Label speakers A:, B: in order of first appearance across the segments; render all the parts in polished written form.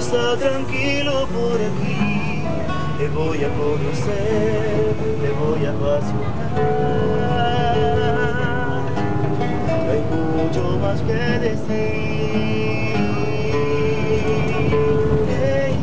A: está tranquilo por aquí. Te voy a conocer, te voy a apasionar. Hay mucho más que decir. Hey,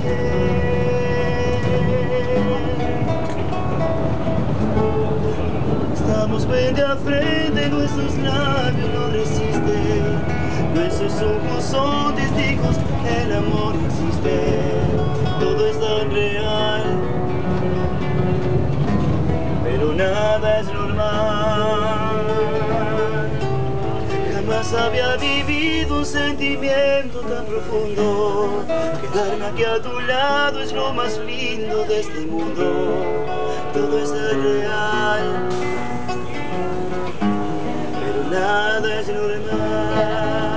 A: Estamos frente a frente, nuestros labios no resisten. Nuestros ojos son testigos, el amor existe. Todo es tan real, pero nada es normal. Jamás había vivido un sentimiento tan profundo. Quedarme aquí a tu lado es lo más lindo de este mundo. Todo es tan real, pero nada es normal.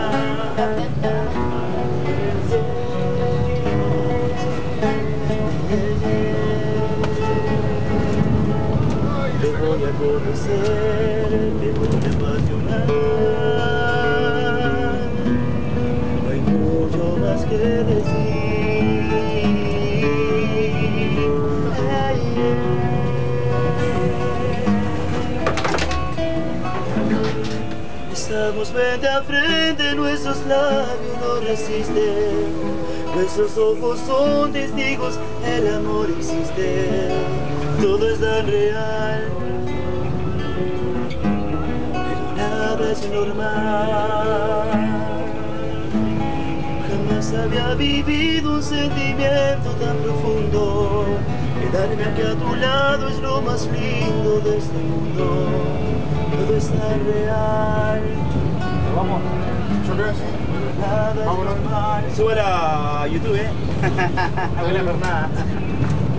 A: Te voy a conocer, te voy a apasionar. No hay mucho más que decir. Estamos frente a frente, nuestros labios no resisten. Nuestros ojos son testigos, el amor existe. Todo es tan real, pero nada es normal. Jamás había vivido un sentimiento tan profundo. Quedarme aquí a tu lado es lo más lindo de este mundo. Todo es tan real.
B: Vamos, ¿choques?
A: Nada es normal.
C: Sube a YouTube, Buena jornada.